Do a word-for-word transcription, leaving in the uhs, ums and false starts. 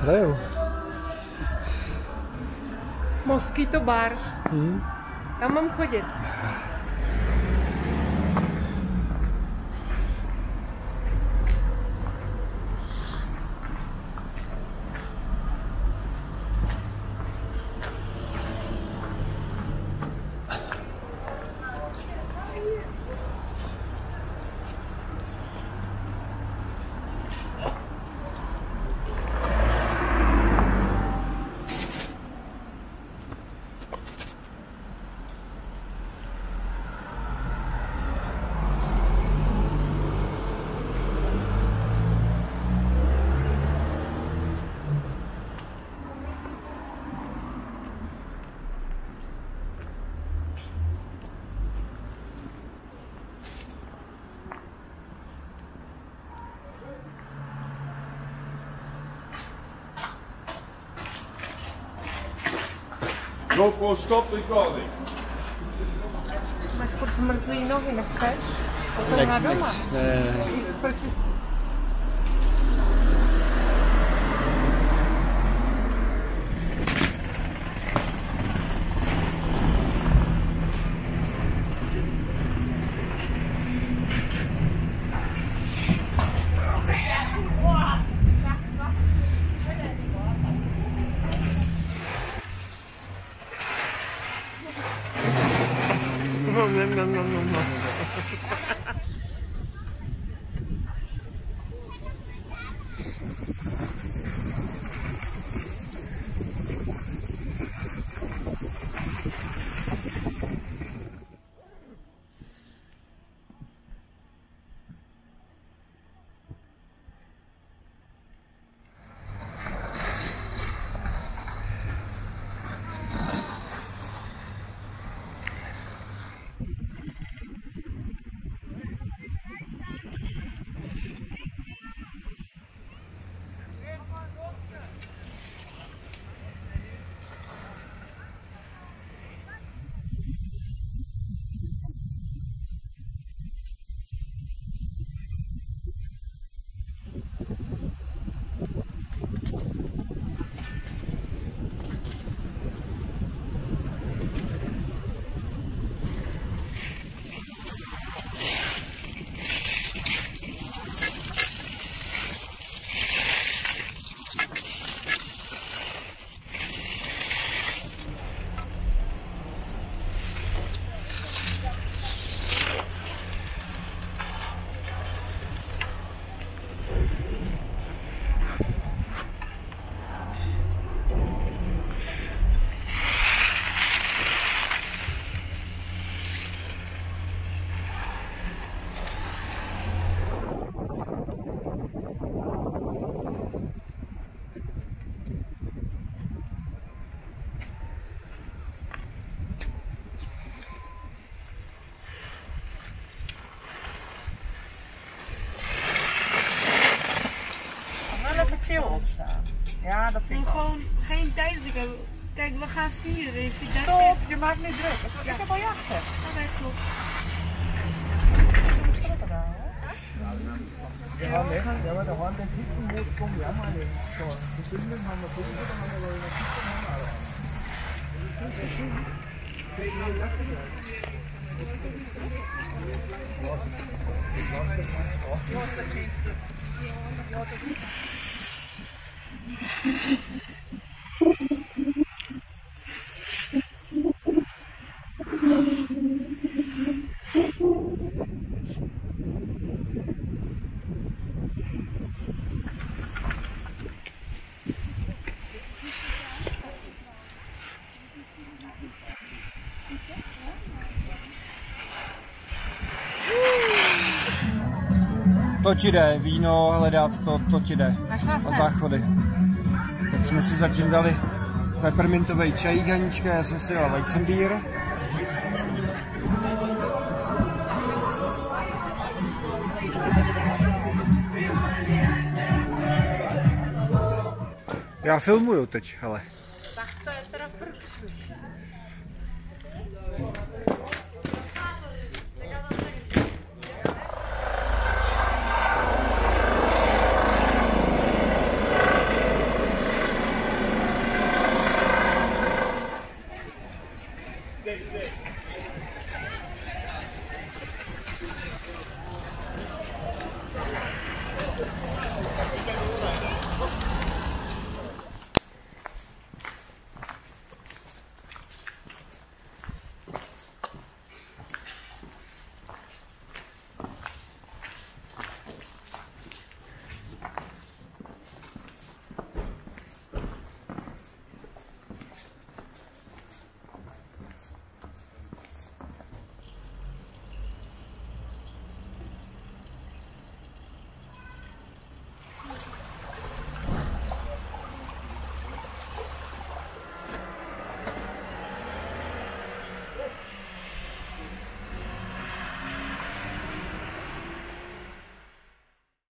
hrajou. Mosquito bar. Hmm. Tam mám chodit. GoPro, stop recording. Máš furt zmrzlý nohy, nechceš? To jsem na doma. Ne. Proti... No, no, no, no, no. chill opstaan. Ja, dat vind ik gewoon geen tijdelijk hebben. Kijk, we gaan skiën. Dus je Stop, je maakt niet druk. Ik, ja. ik heb al ja gezegd. Oké, klopt. Hoe staat er daar, hè? Ja, nee, ja, maar der Horn, der hinten muss kommen, ja mal den. So, die Bündeln haben wir vorhin, dann haben wir aber noch To ti jde, víno hledat, to, to ti jde. A záchody. Tak jsme si zatím dali peppermintový čajík, Hanička, já jsem si dal Weizenbier. Já filmuju teď, hele. Tak to je teda prd.